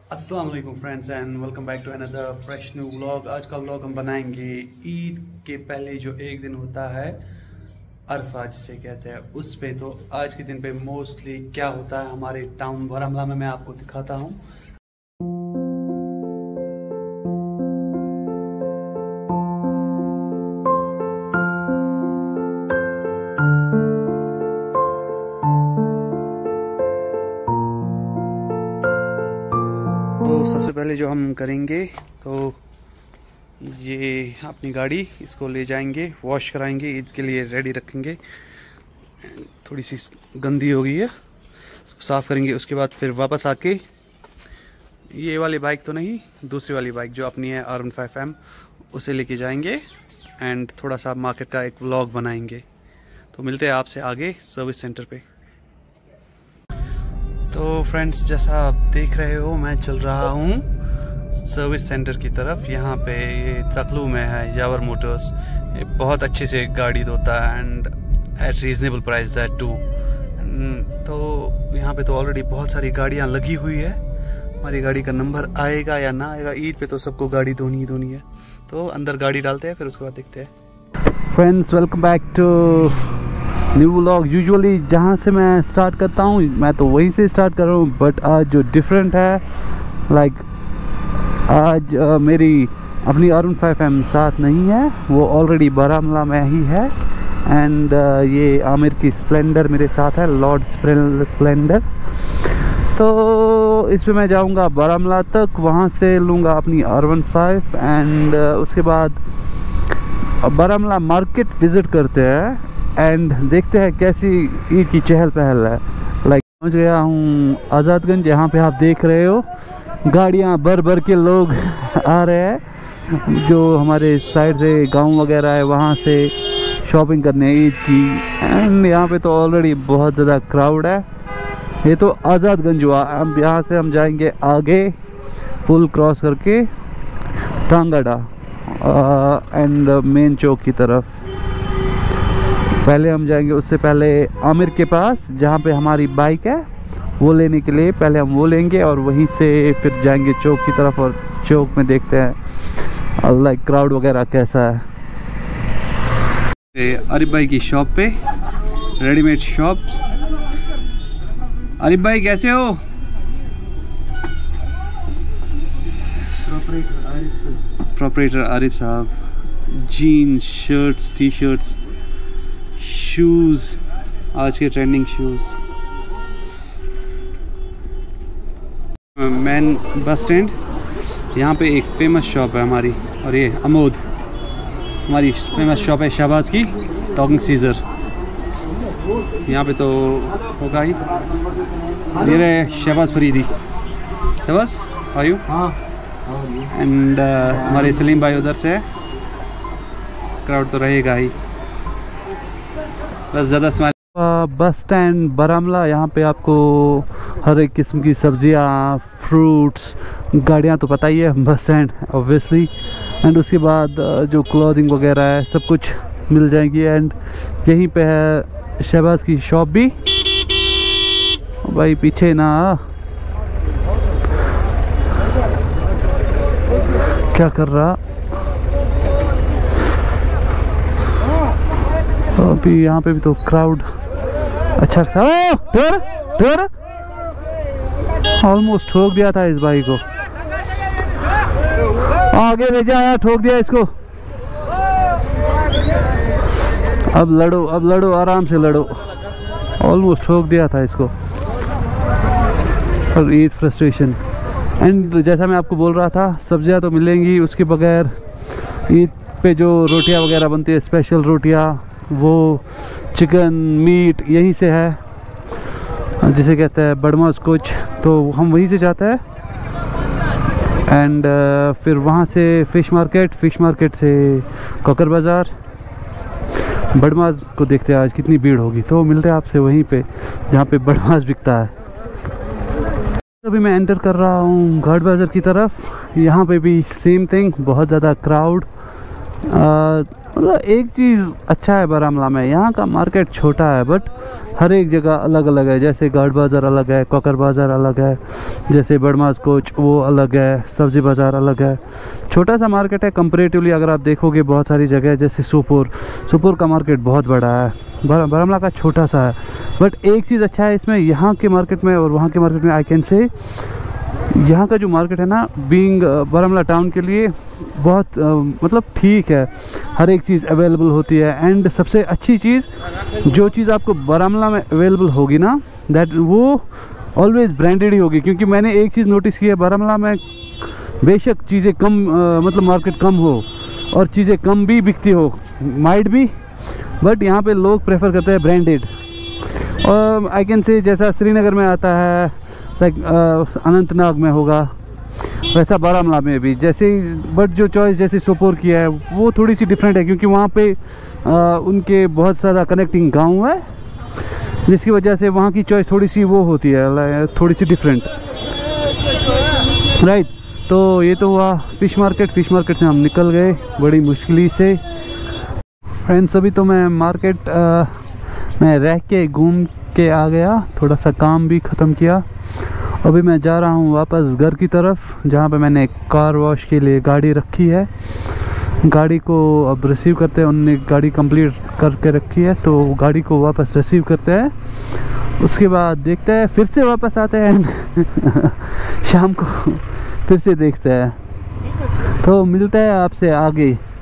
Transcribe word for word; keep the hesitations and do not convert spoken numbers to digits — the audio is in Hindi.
अस्सलाम वालेकुम friends and welcome back to another fresh new vlog. आज का व्लॉग हम बनाएंगे ईद के पहले जो एक दिन होता है अरफा जिसे कहते हैं उस पे। तो आज के दिन पे मोस्टली क्या होता है हमारे टाउन बारामूला में मैं आपको दिखाता हूँ। तो सबसे पहले जो हम करेंगे तो ये अपनी गाड़ी इसको ले जाएंगे, वॉश कराएंगे, ईद के लिए रेडी रखेंगे। थोड़ी सी गंदी हो गई है, साफ़ करेंगे। उसके बाद फिर वापस आके ये वाली बाइक तो नहीं, दूसरी वाली बाइक जो अपनी है आर वन फाइव एम उसे लेके जाएंगे एंड थोड़ा सा मार्केट का एक व्लॉग बनाएंगे। तो मिलते हैं आपसे आगे सर्विस सेंटर पे। तो फ्रेंड्स जैसा आप देख रहे हो मैं चल रहा हूँ सर्विस सेंटर की तरफ। यहाँ पे ये चकलू में है यावर मोटर्स। ये बहुत अच्छे से गाड़ी धोता है and at reasonable price that too. तो यहाँ पे तो ऑलरेडी बहुत सारी गाड़ियाँ लगी हुई है। हमारी गाड़ी का नंबर आएगा या ना आएगा, ईद पे तो सबको गाड़ी धोनी ही धोनी है। तो अंदर गाड़ी डालते हैं फिर उसके बाद देखते हैं। Friends welcome back to new vlog. Usually जहाँ से मैं स्टार्ट करता हूँ मैं तो वहीं से स्टार्ट कर रहा हूँ, बट आज जो डिफरेंट है लाइक like, आज uh, मेरी अपनी आर वन फाइव एम साथ नहीं है, वो ऑलरेडी बारामूला में ही है। एंड uh, ये आमिर की स्प्लेंडर मेरे साथ है, लॉर्ड स्प्लेंडर। तो इस पे मैं जाऊँगा बारामूला तक, वहाँ से लूँगा अपनी R one five and uh, उसके बाद बारामूला मार्केट विज़िट करते हैं एंड देखते हैं कैसी ईद की चहल पहल है। लाइक पहुँच गया हूँ आज़ादगंज, यहाँ पे आप देख रहे हो गाड़ियाँ भर भर के लोग आ रहे हैं जो हमारे साइड से गांव वगैरह है वहाँ से शॉपिंग करने ईद की। एंड यहाँ पे तो ऑलरेडी बहुत ज़्यादा क्राउड है। ये तो आज़ादगंज हुआ, अब यहाँ से हम जाएंगे आगे पुल क्रॉस करके टांगाडा एंड मेन चौक की तरफ। पहले हम जाएंगे, उससे पहले आमिर के पास जहाँ पे हमारी बाइक है वो लेने के लिए पहले हम वो लेंगे और वहीं से फिर जाएंगे चौक की तरफ। और चौक में देखते हैं लाइक क्राउड वगैरह कैसा है। आरिफ भाई की शॉप पे, रेडीमेड शॉप। आरिफ भाई कैसे हो? प्रोपरेटर आरिफ साहब। Jeans, shirts, T shirts, shoes, आज के trending shoes. Main bus stand, यहाँ पे एक फेमस शॉप है हमारी, और ये अमोद हमारी फेमस शॉप है शहबाज की टॉकिंग सीजर। यहाँ पे तो होगा ही। ये रहे शहबाज फरीदी। शहबाज आयु एंड हमारे सलीम भाई उधर से। क्राउड तो रहेगा ही, बस ज़्यादा स्माइल। बस स्टैंड बारामूला, यहाँ पे आपको हर एक किस्म की सब्जियाँ, फ्रूट्स, गाड़ियाँ तो पता ही है, बस स्टैंड ऑब्वियसली। एंड उसके बाद जो क्लॉथिंग वगैरह है सब कुछ मिल जाएगी। एंड यहीं पे है शहबाज की शॉप भी। भाई पीछे ना, क्या कर रहा अभी? यहाँ पे भी तो क्राउड अच्छा था। ऑलमोस्ट ठोक दिया था इस भाई को, आगे ले जाया, ठोक दिया इसको। अब लड़ो, अब लड़ो, आराम से लड़ो। ऑलमोस्ट ठोक दिया था इसको। और ईद फ्रस्ट्रेशन। एंड जैसा मैं आपको बोल रहा था सब्जियां तो मिलेंगी, उसके बगैर ईद पे जो रोटियां वगैरह बनती है, स्पेशल रोटियां, वो चिकन मीट यहीं से है, जिसे कहते हैं बड़मास कुछ। तो हम वहीं से जाते हैं एंड uh, फिर वहाँ से फ़िश मार्केट, फ़िश मार्केट से कोकर बाज़ार, बड़मास को देखते हैं आज कितनी भीड़ होगी। तो मिलते हैं आपसे वहीं पे जहाँ पे बड़मास बिकता है। अभी मैं एंटर कर रहा हूँ घाट बाज़ार की तरफ। यहाँ पे भी सेम थिंग, बहुत ज़्यादा क्राउड। मतलब एक चीज़ अच्छा है बारामूला में, यहाँ का मार्केट छोटा है बट हर एक जगह अलग अलग है। जैसे गाड़ बाज़ार अलग है, कोकर बाज़ार अलग है, जैसे बड़माज कोच वो अलग है, सब्ज़ी बाज़ार अलग है। छोटा सा मार्केट है कंपैरेटिवली। अगर आप देखोगे बहुत सारी जगह जैसे सोपोर सोपोर का मार्केट बहुत बड़ा है, बारामूला का छोटा सा है। बट एक चीज़ अच्छा है इसमें, यहाँ के मार्केट में और वहाँ के मार्केट में आई कैन से यहाँ का जो मार्केट है ना, बीइंग बारामूला टाउन के लिए बहुत uh, मतलब ठीक है, हर एक चीज़ अवेलेबल होती है। एंड सबसे अच्छी चीज़, जो चीज़ आपको बारामूला में अवेलेबल होगी ना, दैट वो ऑलवेज़ ब्रांडेड ही होगी। क्योंकि मैंने एक चीज़ नोटिस की है, बारामूला में बेशक चीज़ें कम uh, मतलब मार्केट कम हो और चीज़ें कम भी बिकती हो, माइट भी, बट यहाँ पे लोग प्रेफर करते हैं ब्रांडेड। और आई कैन से जैसा श्रीनगर में आता है, लाइक अनंतनाग में होगा, वैसा बारामूला में भी जैसे। बट जो चॉइस जैसे सोपोर की है वो थोड़ी सी डिफरेंट है, क्योंकि वहाँ पे आ, उनके बहुत सारा कनेक्टिंग गांव है, जिसकी वजह से वहाँ की चॉइस थोड़ी सी वो होती है, थोड़ी सी डिफरेंट, राइट। तो ये तो हुआ फ़िश मार्केट। फ़िश मार्केट से हम निकल गए बड़ी मुश्किल से। फ्रेंड्स अभी तो मैं मार्केट आ, मैं रह के घूम के आ गया, थोड़ा सा काम भी ख़त्म किया। अभी मैं जा रहा हूँ वापस घर की तरफ, जहाँ पे मैंने कार वॉश के लिए गाड़ी रखी है। गाड़ी को अब रिसीव करते हैं, उनने गाड़ी कंप्लीट करके रखी है, तो गाड़ी को वापस रिसीव करते हैं। उसके बाद देखते हैं, फिर से वापस आते हैं शाम को फिर से देखते हैं। तो मिलते हैं आपसे आगे।